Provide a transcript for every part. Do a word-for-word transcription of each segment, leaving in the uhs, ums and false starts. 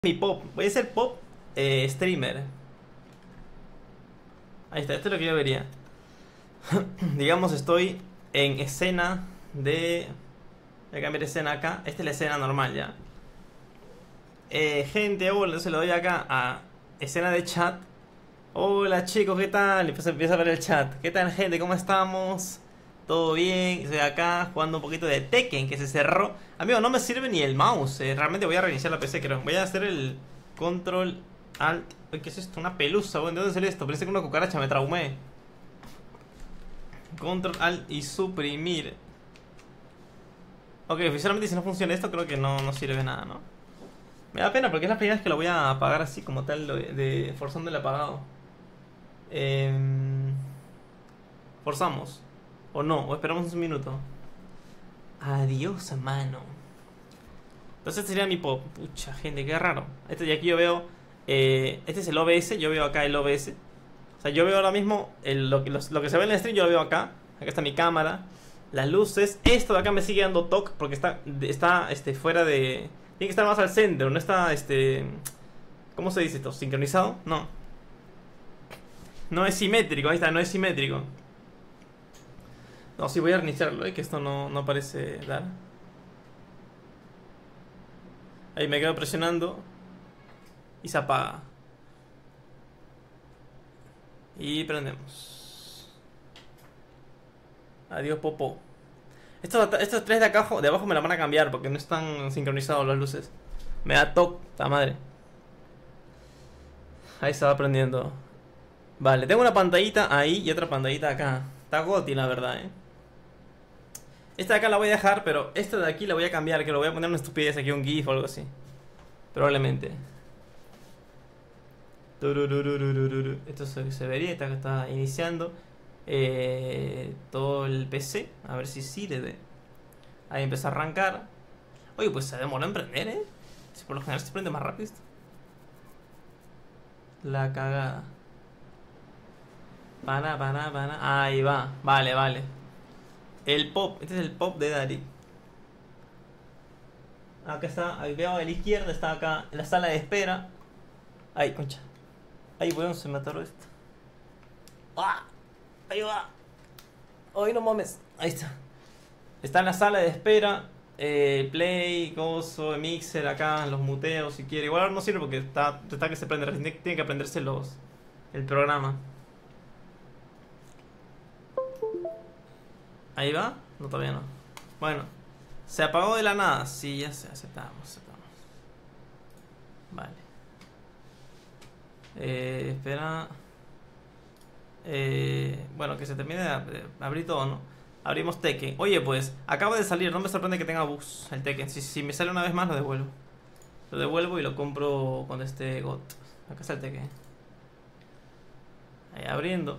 Mi pop, voy a ser pop eh, streamer. Ahí está, esto es lo que yo vería. Digamos, estoy en escena de... Voy a cambiar escena acá. Esta es la escena normal ya. eh, Gente, hola, se lo doy acá a escena de chat. Hola chicos, ¿qué tal? Y pues empieza a ver el chat. ¿Qué tal, gente? ¿Cómo estamos? ¿Todo bien? Estoy acá jugando un poquito de Tekken, que se cerró. Amigo, no me sirve ni el mouse. eh. Realmente voy a reiniciar la P C, creo. Voy a hacer el control alt. Uy, ¿qué es esto? Una pelusa. Bueno, ¿de dónde salió esto? Parece que una cucaracha, me traumé. Control alt y suprimir. Ok, oficialmente si no funciona esto, creo que no, no sirve nada, ¿no? Me da pena porque es la primera vez que lo voy a apagar así como tal, de, de forzando el apagado. Eh, forzamos. O no, o esperamos un minuto. Adiós, mano. Entonces sería mi pop. Pucha, gente, qué raro. Este de aquí yo veo eh, este es el O B S, yo veo acá el O B S. O sea, yo veo ahora mismo el, lo, lo, lo que se ve en el stream, yo lo veo acá. Acá está mi cámara, las luces. Esto de acá me sigue dando toque porque está, está este, fuera de... Tiene que estar más al centro, no está, este... ¿Cómo se dice esto? ¿Sincronizado? No. No es simétrico, ahí está, no es simétrico. No, sí, voy a reiniciarlo, ¿eh? Que esto no, no parece dar. Ahí me quedo presionando y se apaga. Y prendemos. Adiós, popó. Estos, estos tres de acá de abajo me la van a cambiar porque no están sincronizados las luces. Me da toque, la madre. Ahí se va prendiendo. Vale, tengo una pantallita ahí y otra pantallita acá. Está goti, la verdad, eh. Esta de acá la voy a dejar, pero esta de aquí la voy a cambiar. Que lo voy a poner una estupidez aquí, un GIF o algo así. Probablemente. Esto se, se vería, está, está iniciando eh, todo el P C. A ver si sirve. Ahí empieza a arrancar. Oye, pues se demoró en prender, eh. Si por lo general se prende más rápido esto. La cagada. Para, para, para. Ahí va. Vale, vale. El pop. Este es el pop de Dari. Acá está. Ahí veo a la izquierda. Está acá en la sala de espera. Ay, concha. Ay, weón, se me atoró esto. ¡Ah! Ahí va. Ay, no mames. Ahí está. Está en la sala de espera. Eh, play, gozo, mixer acá, los muteos si quiere. Igual ahora no sirve porque está, está que se prende. Tiene, tiene que aprenderse los, el programa. Ahí va. No, todavía no. Bueno. Se apagó de la nada. Sí, ya se aceptamos, aceptamos. Vale. Eh, espera. Eh, bueno, que se termine de abrir todo, ¿no? Abrimos Tekken. Oye, pues, acabo de salir. No me sorprende que tenga bugs el Tekken. Si, si me sale una vez más, lo devuelvo. Lo devuelvo y lo compro cuando esté got. Acá está el Tekken. Ahí abriendo.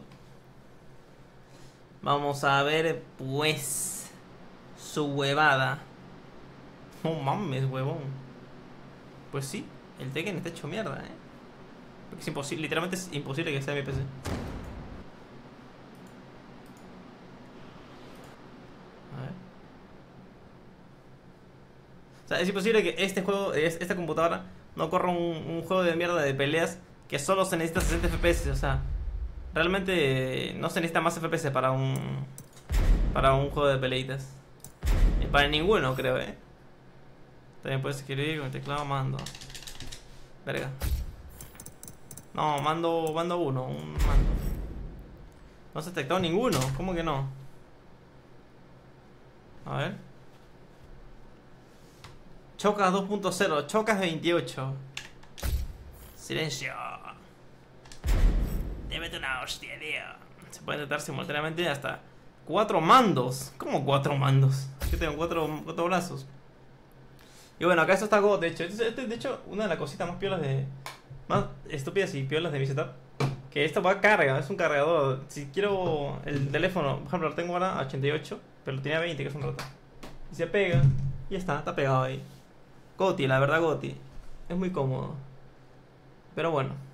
Vamos a ver, pues, su huevada. No mames, huevón. Pues sí, el Tekken está hecho mierda, eh. Porque es imposible, literalmente es imposible que sea mi P C. A ver. O sea, es imposible que este juego, esta computadora, no corra un, un juego de mierda de peleas que solo se necesita sesenta F P S. O sea, realmente no se necesita más F P S para un para un juego de peleitas. Y para ninguno, creo, eh. También puedes escribir con el teclado mando. Verga. No, mando, mando uno, un mando. No se ha detectado ninguno, ¿cómo que no? A ver. Chocas dos punto cero, chocas veintiocho. Silencio. Démete una hostia, tío. Se puede detectar simultáneamente hasta cuatro mandos. ¿Cómo cuatro mandos? Yo tengo cuatro, cuatro brazos. Y bueno, acá esto está God, de hecho. Este, este, de hecho, una de las cositas más piolas de... Más estúpidas y piolas de mi setup. Que esto va a carga, es un cargador. Si quiero el teléfono, por ejemplo, lo tengo ahora a ochenta y ocho, pero lo tenía a veinte, que es un rato. Y se pega, y ya está, está pegado ahí. Goti, la verdad, Goti. Es muy cómodo. Pero bueno.